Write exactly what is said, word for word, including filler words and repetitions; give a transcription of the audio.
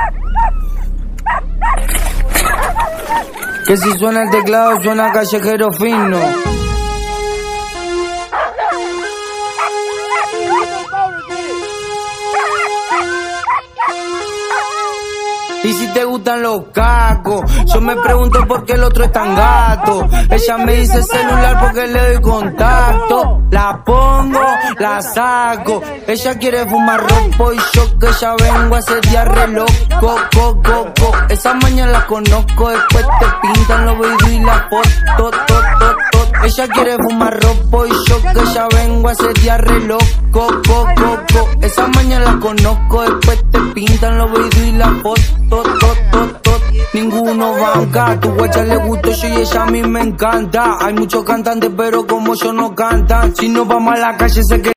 Que si suena el teclado suena callejero fino. Y si te gustan los cacos, yo me pregunto por qué el otro es tan gato. Ella me dice celular porque le doy contacto. La pongo, la saco. Ella quiere fumar ropo y yo que ya vengo a hacer diarre loco, co, co, co. Esa mañana la conozco, después te pintan los videos y la foto, to, to, to. Ella quiere fumar ropo y yo que ya vengo a hacer diarre loco, co, co, co. Esa mañana la conozco, después te pintan los videos y la foto. Tot, tot, tot, tot. Ninguno banca, tu guacha le gusto yo y ella a mí me encanta. Hay muchos cantantes pero como yo no cantan. Si nos vamos a la calle sé que